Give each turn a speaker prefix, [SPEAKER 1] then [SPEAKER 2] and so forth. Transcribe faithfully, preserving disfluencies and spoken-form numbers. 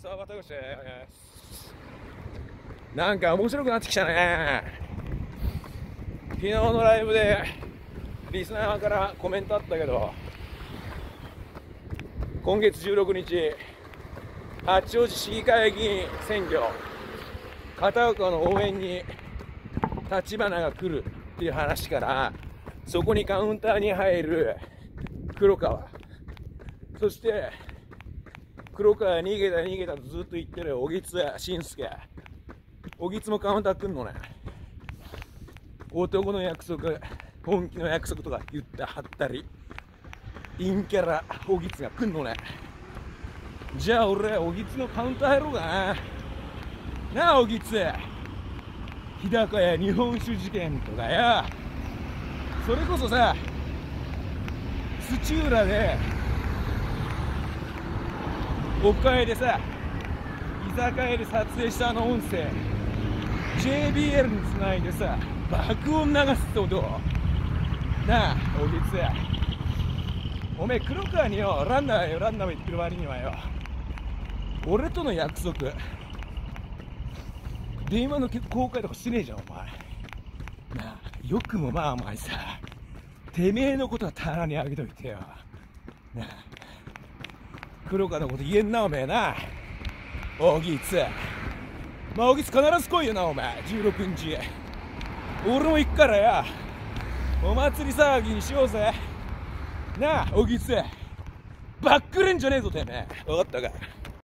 [SPEAKER 1] 沢端口です。なんか面白くなってきたね。昨日のライブでリスナーからコメントあったけど、今月じゅうろくにち八王子市議会議員選挙、片岡の応援に立花が来るっていう話から、そこにカウンターに入る黒川、そして黒川逃げた逃げたとずっと言ってる小木津慎介、小木津もカウンター来んのね。男の約束、本気の約束とか言ってはったり、陰キャラ小木津が来んのね。じゃあ俺小木津のカウンター入ろうかな。なあ小木津、日高屋日本酒事件とかや、それこそさ、土浦で岡江でさ、居酒屋で撮影したあの音声 ジェイビーエル につないでさ、爆音流すってことなあ小木津、おめえ黒川によランナーよランナー言ってる割にはよ、俺との約束電話の公開とかしてねえじゃんお前なあ。よくもまあお前さ、てめえのことは棚にあげといてよなあ。黒川のこと言えんなおめえな。小木津、まあ小木津必ず来いよなお前。じゅうろくにち俺も行くからや、お祭り騒ぎにしようぜなあ。小木津バックレんじゃねえぞてめえ、分かったか。